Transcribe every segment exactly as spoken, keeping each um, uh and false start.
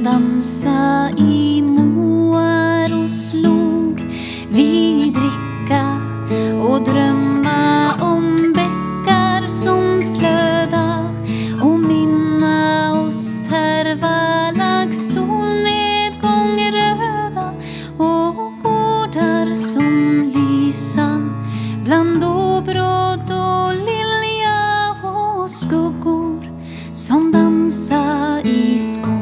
som dansa i moar och slog. Vi dricka och drömma om bäckar som flöda och minna oss terva lax, solnedgång röda och gårdar som lysa bland åbråd och lilja och skuggor som dansa i skog.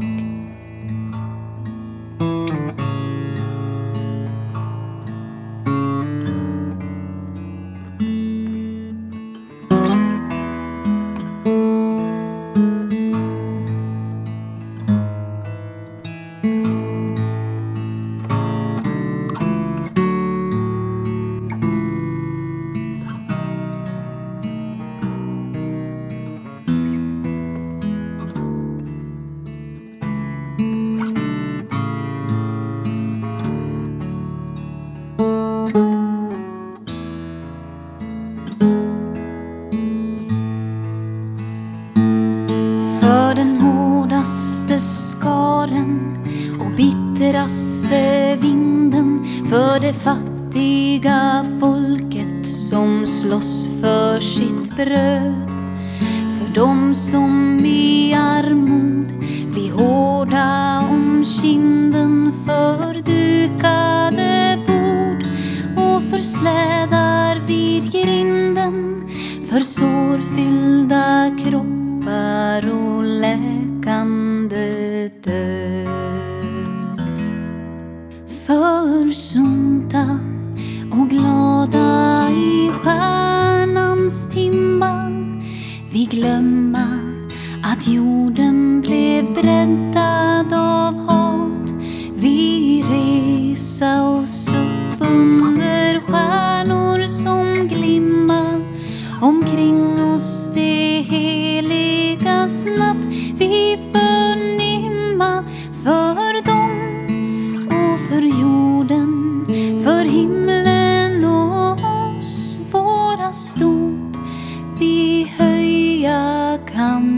För den hårdaste skaren och bittraste vinden, för det fattiga folket som slåss för sitt bröd, för dem som i armod blir hårda om kinden, för dukade bord och för slädar vid grinden, för sårfyllda kroppar och läkande död. Försonta och glada i stjärnans timma, vi glömma att jorden blev breddad av hat. Vi resa oss upp under stjärnor som glimma, omkring oss det heligas natt. Vi förnimma för dem och för jorden, för himlen och oss, våra stop vi höja kan.